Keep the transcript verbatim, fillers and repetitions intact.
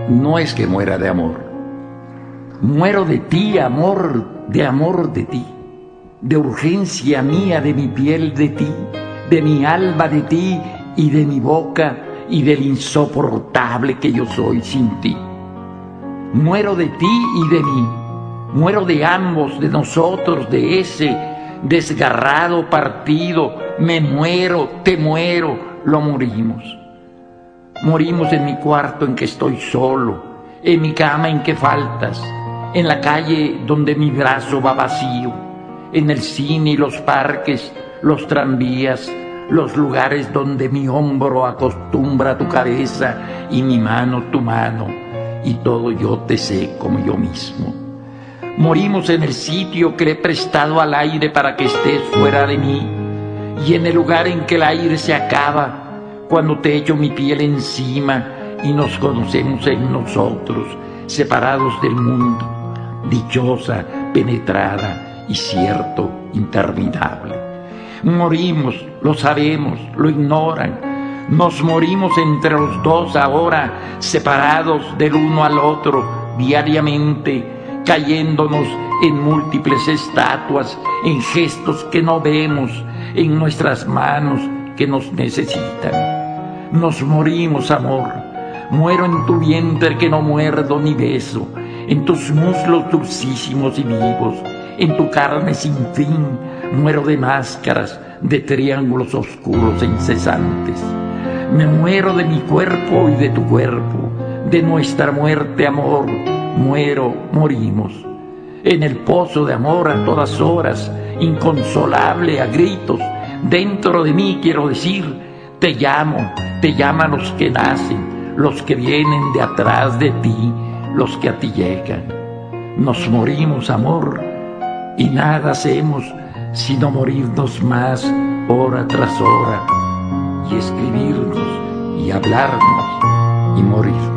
no es que muera de amor. Muero de ti, amor, de amor de ti, de urgencia mía, de mi piel de ti, de mi alma de ti y de mi boca y del insoportable que yo soy sin ti. Muero de ti y de mí, muero de ambos, de nosotros, de ese desgarrado partido. Me muero, te muero, lo morimos. Morimos en mi cuarto en que estoy solo, en mi cama en que faltas, en la calle donde mi brazo va vacío, en el cine y los parques, los tranvías, los lugares donde mi hombro acostumbra tu cabeza y mi mano tu mano, y todo yo te sé como yo mismo. Morimos en el sitio que le he prestado al aire para que estés fuera de mí, y en el lugar en que el aire se acaba, cuando te echo mi piel encima y nos conocemos en nosotros, separados del mundo, dichosa, penetrada y cierto, interminable. Morimos, lo sabemos, lo ignoran. Nos morimos entre los dos ahora, separados del uno al otro, diariamente, cayéndonos en múltiples estatuas, en gestos que no vemos, en nuestras manos que nos necesitan. Nos morimos, amor. Muero en tu vientre que no muerdo ni beso, en tus muslos dulcísimos y vivos, en tu carne sin fin. Muero de máscaras, de triángulos oscuros e incesantes. Me muero de mi cuerpo y de tu cuerpo, de nuestra muerte, amor. Muero, morimos. En el pozo de amor a todas horas, inconsolable a gritos, dentro de mí quiero decir, te llamo, te llaman los que nacen, los que vienen de atrás de ti, los que a ti llegan. Nos morimos, amor, y nada hacemos sino morirnos más hora tras hora, y escribirnos, y hablarnos, y morir.